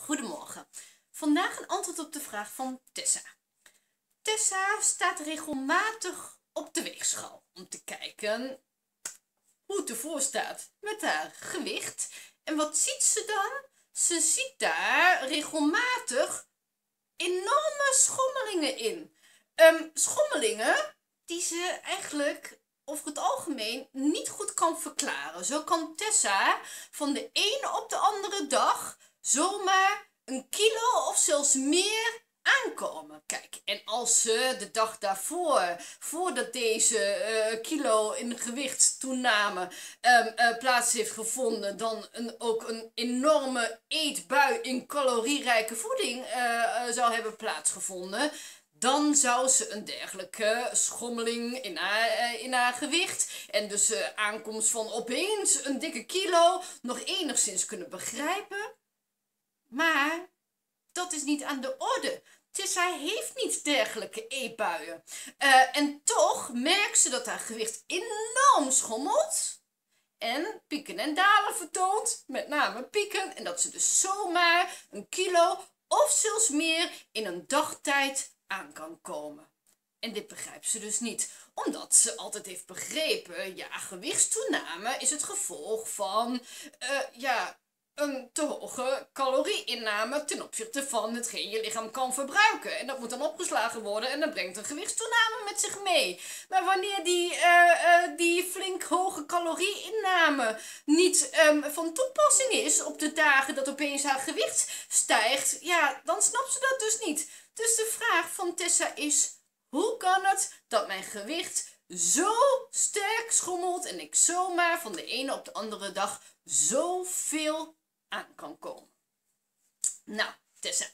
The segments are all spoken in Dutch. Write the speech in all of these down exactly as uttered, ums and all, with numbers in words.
Goedemorgen. Vandaag een antwoord op de vraag van Tessa. Tessa staat regelmatig op de weegschaal om te kijken hoe het ervoor staat met haar gewicht. En wat ziet ze dan? Ze ziet daar regelmatig enorme schommelingen in. Um, schommelingen die ze eigenlijk over het algemeen niet goed kan verklaren. Zo kan Tessa van de ene op de andere dag zomaar een kilo of zelfs meer aankomen. Kijk, en als ze de dag daarvoor, voordat deze uh, kilo in gewichtstoename um, uh, plaats heeft gevonden, dan een, ook een enorme eetbui in calorierijke voeding uh, uh, zou hebben plaatsgevonden, dan zou ze een dergelijke schommeling in haar, uh, in haar gewicht en dus uh, aankomst van opeens een dikke kilo nog enigszins kunnen begrijpen. Maar dat is niet aan de orde. Tessa heeft niet dergelijke eetbuien. Uh, en toch merkt ze dat haar gewicht enorm schommelt. En pieken en dalen vertoont. Met name pieken. En dat ze dus zomaar een kilo of zelfs meer in een dagtijd aan kan komen. En dit begrijpt ze dus niet. Omdat ze altijd heeft begrepen, ja, gewichtstoename is het gevolg van, uh, ja, een te hoge calorieinname ten opzichte van hetgeen je lichaam kan verbruiken. En dat moet dan opgeslagen worden en dat brengt een gewichtstoename met zich mee. Maar wanneer die, uh, uh, die flink hoge calorieinname niet um, van toepassing is op de dagen dat opeens haar gewicht stijgt, ja, dan snapt ze dat dus niet. Dus de vraag van Tessa is, hoe kan het dat mijn gewicht zo sterk schommelt en ik zomaar van de ene op de andere dag zoveel aan kan komen? Nou, Tessa,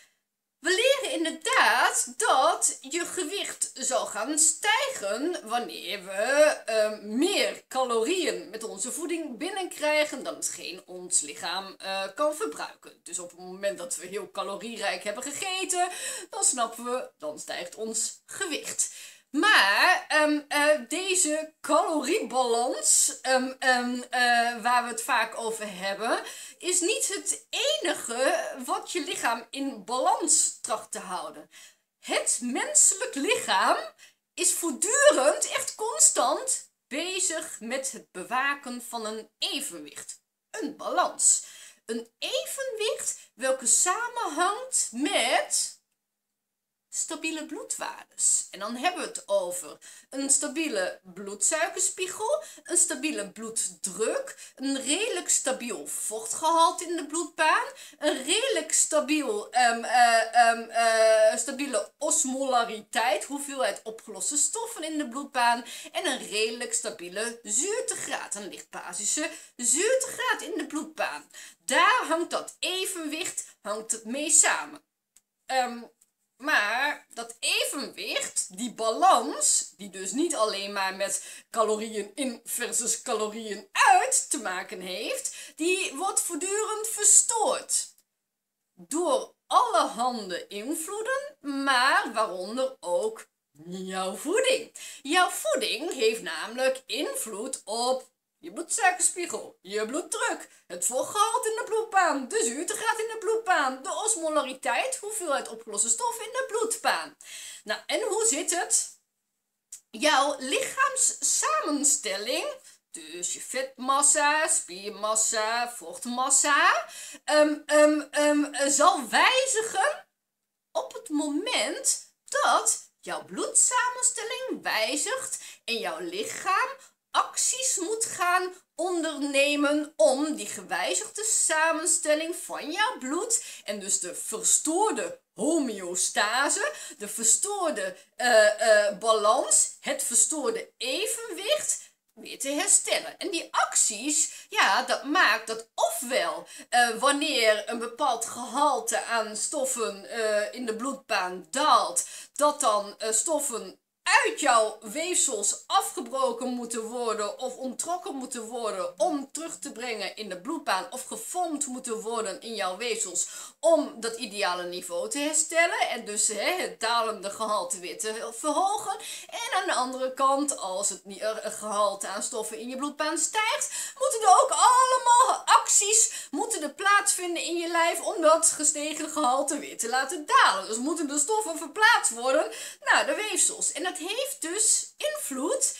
we leren inderdaad dat je gewicht zal gaan stijgen wanneer we uh, meer calorieën met onze voeding binnenkrijgen dan hetgeen ons lichaam uh, kan verbruiken. Dus op het moment dat we heel calorierijk hebben gegeten, dan snappen we, dan stijgt ons gewicht. Maar um, uh, deze caloriebalans, um, um, uh, waar we het vaak over hebben, is niet het enige wat je lichaam in balans tracht te houden. Het menselijk lichaam is voortdurend, echt constant, bezig met het bewaken van een evenwicht. Een balans. Een evenwicht welke samenhangt met stabiele bloedwaardes. En dan hebben we het over een stabiele bloedsuikerspiegel, een stabiele bloeddruk, een redelijk stabiel vochtgehalte in de bloedbaan, een redelijk stabiel, um, uh, um, uh, stabiele osmolariteit, hoeveelheid opgeloste stoffen in de bloedbaan, en een redelijk stabiele zuurtegraad, een lichtbasische zuurtegraad in de bloedbaan. Daar hangt dat evenwicht hangt het mee samen. Um, Maar dat evenwicht, die balans, die dus niet alleen maar met calorieën in versus calorieën uit te maken heeft, die wordt voortdurend verstoord. Door allerhande invloeden, maar waaronder ook jouw voeding. Jouw voeding heeft namelijk invloed op je bloedsuikerspiegel, je bloeddruk, het vochtgehalte in de bloedbaan, de zuurtegraad in de bloedbaan, de osmolariteit, hoeveelheid opgeloste stoffen in de bloedbaan. Nou, en hoe zit het? Jouw lichaamssamenstelling, dus je vetmassa, spiermassa, vochtmassa, um, um, um, zal wijzigen op het moment dat jouw bloedsamenstelling wijzigt en jouw lichaam acties moet gaan ondernemen om die gewijzigde samenstelling van jouw bloed en dus de verstoorde homeostase, de verstoorde uh, uh, balans, het verstoorde evenwicht weer te herstellen. En die acties, ja, dat maakt dat ofwel uh, wanneer een bepaald gehalte aan stoffen uh, in de bloedbaan daalt, dat dan uh, stoffen uit jouw weefsels afgebroken moeten worden of onttrokken moeten worden om terug te brengen in de bloedbaan of gevormd moeten worden in jouw weefsels om dat ideale niveau te herstellen en dus hè, het dalende gehalte weer te verhogen. En aan de andere kant, als het gehalte aan stoffen in je bloedbaan stijgt, moeten er ook allemaal acties moeten er plaatsvinden in je lijf om dat gestegen gehalte weer te laten dalen. Dus moeten de stoffen verplaatst worden naar de weefsels. En dat heeft dus invloed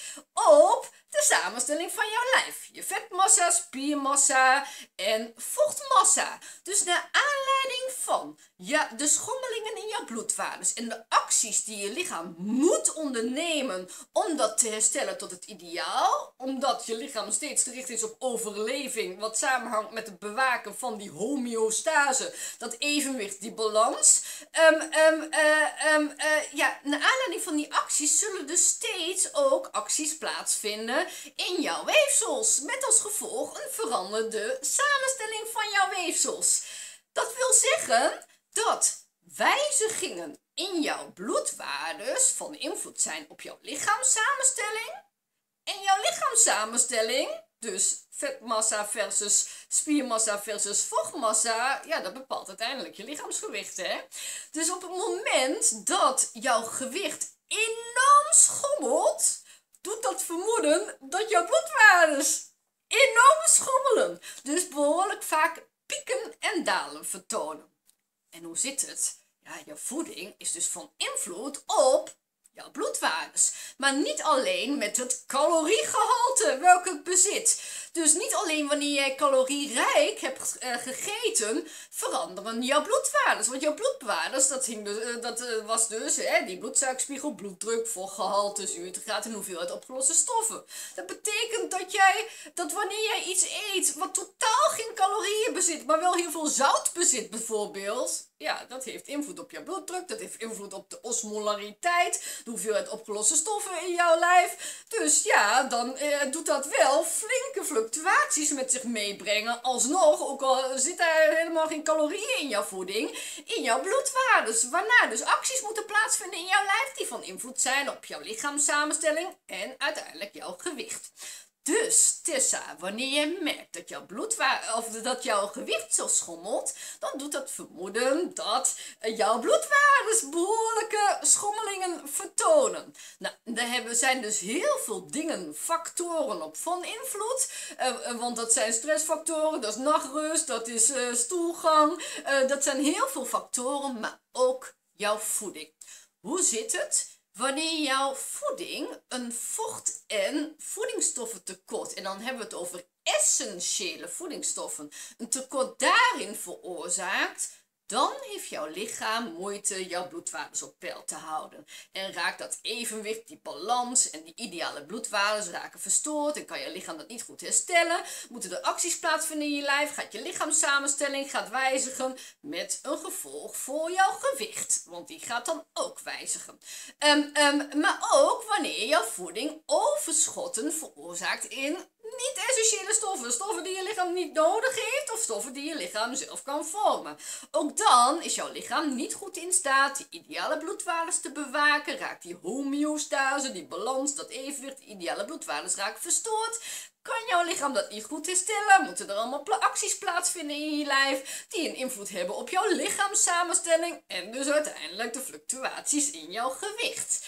op de samenstelling van jouw lijf. Je vetmassa, spiermassa en vochtmassa. Dus naar aanleiding van ja, de schommelingen in jouw bloedwaardes en de acties die je lichaam moet ondernemen om dat te herstellen tot het ideaal, omdat je lichaam steeds gericht is op overleving, wat samenhangt met het bewaken van die homeostase, dat evenwicht, die balans. Um, um, uh, um, uh, ja, naar aanleiding van die acties zullen dus steeds ook acties plaatsvinden in jouw weefsels, met als gevolg een veranderde samenstelling van jouw weefsels. Dat wil zeggen dat wijzigingen in jouw bloedwaardes van invloed zijn op jouw lichaamssamenstelling. En jouw lichaamssamenstelling, dus vetmassa versus spiermassa versus vochtmassa, ja, dat bepaalt uiteindelijk je lichaamsgewicht, hè. Dus op het moment dat jouw gewicht enorm schommelt, doet dat vermoeden dat jouw bloedwaardes enorm schommelen. Dus behoorlijk vaak pieken en dalen vertonen. En hoe zit het? Ja, je voeding is dus van invloed op jouw bloedwaardes. Maar niet alleen met het caloriegehalte welke het bezit. Dus niet alleen wanneer jij calorierijk hebt uh, gegeten, veranderen jouw bloedwaardes. Want jouw bloedwaardes, dat, hing dus, uh, dat uh, was dus hè, die bloedsuikerspiegel, bloeddruk, vochtgehalte, zuurtegraad en hoeveelheid opgeloste stoffen. Dat betekent dat jij, dat wanneer jij iets eet wat totaal geen calorieën bezit, maar wel heel veel zout bezit bijvoorbeeld, ja, dat heeft invloed op jouw bloeddruk, dat heeft invloed op de osmolariteit, de hoeveelheid opgeloste stoffen in jouw lijf. Dus ja, dan eh, doet dat wel flinke fluctuaties met zich meebrengen. Alsnog, ook al zit er helemaal geen calorieën in jouw voeding, in jouw bloedwaardes. Waarna dus acties moeten plaatsvinden in jouw lijf die van invloed zijn op jouw lichaamssamenstelling en uiteindelijk jouw gewicht. Dus, Tessa, wanneer je merkt dat jouw bloedwaarde, of dat jouw gewicht zo schommelt, dan doet dat vermoeden dat jouw bloedwaardes behoorlijke schommelingen vertonen. Nou, daar hebben, zijn dus heel veel dingen, factoren op van invloed. Uh, want dat zijn stressfactoren, dat is nachtrust, dat is uh, stoelgang. Uh, dat zijn heel veel factoren, maar ook jouw voeding. Hoe zit het? Wanneer jouw voeding een vocht- en voedingsstoffentekort, en dan hebben we het over essentiële voedingsstoffen, een tekort daarin veroorzaakt, dan heeft jouw lichaam moeite jouw bloedwaardes op peil te houden. En raakt dat evenwicht, die balans en die ideale bloedwaardes raken verstoord en kan je lichaam dat niet goed herstellen. Moeten er acties plaatsvinden in je lijf, gaat je lichaamssamenstelling gaat wijzigen met een gevolg voor jouw gewicht. Want die gaat dan ook wijzigen. Um, um, maar ook wanneer jouw voeding overschotten veroorzaakt in niet-essentiële stoffen. Stoffen die je lichaam niet nodig heeft of stoffen die je lichaam zelf kan vormen. Ook dan is jouw lichaam niet goed in staat die ideale bloedwaardes te bewaken. Raakt die homeostase, die balans, dat evenwicht, die ideale bloedwaardes raakt verstoord. Kan jouw lichaam dat niet goed herstellen? Moeten er allemaal acties plaatsvinden in je lijf die een invloed hebben op jouw lichaamssamenstelling en dus uiteindelijk de fluctuaties in jouw gewicht.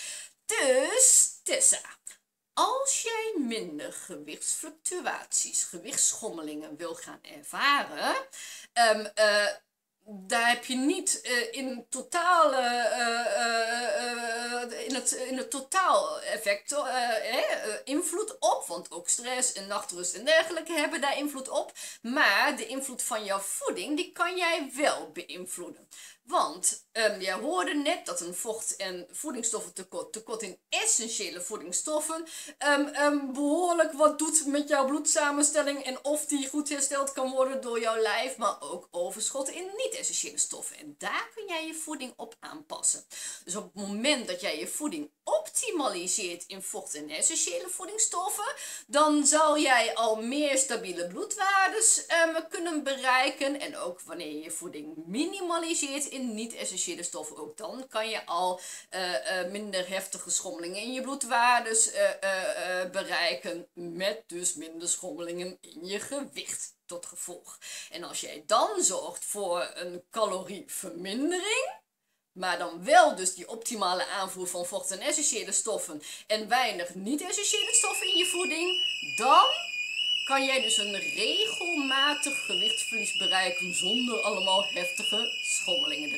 Dus, Tessa, als jij minder gewichtsfluctuaties, gewichtsschommelingen wil gaan ervaren, um, uh, daar heb je niet uh, in, totale, uh, uh, uh, in, het, in het totaal effect uh, eh, invloed op, want ook stress en nachtrust en dergelijke hebben daar invloed op, maar de invloed van jouw voeding, die kan jij wel beïnvloeden. Want um, jij hoorde net dat een vocht- en voedingsstoffentekort, tekort in essentiële voedingsstoffen, um, um, behoorlijk wat doet met jouw bloedsamenstelling en of die goed hersteld kan worden door jouw lijf, maar ook overschot in niet-essentiële stoffen. En daar kun jij je voeding op aanpassen. Dus op het moment dat jij je voeding optimaliseert in vocht- en essentiële voedingsstoffen, dan zal jij al meer stabiele bloedwaardes um, kunnen bereiken. En ook wanneer je je voeding minimaliseert in in niet-essentiële stoffen. Ook dan kan je al uh, uh, minder heftige schommelingen in je bloedwaardes uh, uh, uh, bereiken. Met dus minder schommelingen in je gewicht tot gevolg. En als jij dan zorgt voor een calorievermindering, maar dan wel dus die optimale aanvoer van vocht en essentiële stoffen en weinig niet-essentiële stoffen in je voeding, dan kan jij dus een regelmatig gewichtsverlies bereiken zonder allemaal heftige schommelingen